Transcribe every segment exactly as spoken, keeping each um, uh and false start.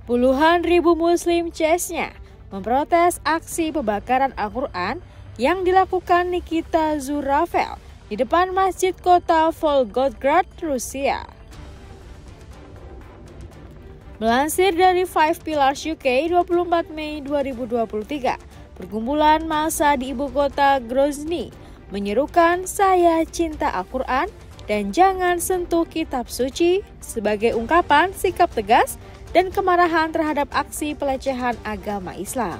Puluhan ribu muslim Chechnya memprotes aksi pembakaran Al-Quran yang dilakukan Nikita Zuravel di depan masjid kota Volgograd, Rusia. Melansir dari Five Pillars U K dua puluh empat Mei dua ribu dua puluh tiga, perkumpulan massa di ibu kota Grozny menyerukan "Saya cinta Al-Quran" dan "Jangan sentuh kitab suci" sebagai ungkapan sikap tegas dan kemarahan terhadap aksi pelecehan agama Islam.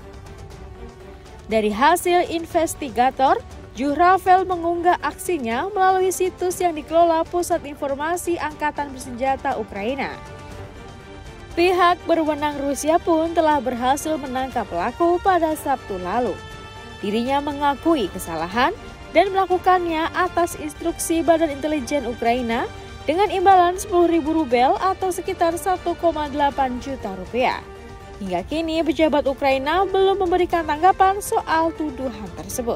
Dari hasil investigator, Zuravel mengunggah aksinya melalui situs yang dikelola Pusat Informasi Angkatan Bersenjata Ukraina. Pihak berwenang Rusia pun telah berhasil menangkap pelaku pada Sabtu lalu. Dirinya mengakui kesalahan dan melakukannya atas instruksi Badan Intelijen Ukraina dengan imbalan sepuluh ribu rubel atau sekitar satu koma delapan juta rupiah. Hingga kini pejabat Ukraina belum memberikan tanggapan soal tuduhan tersebut.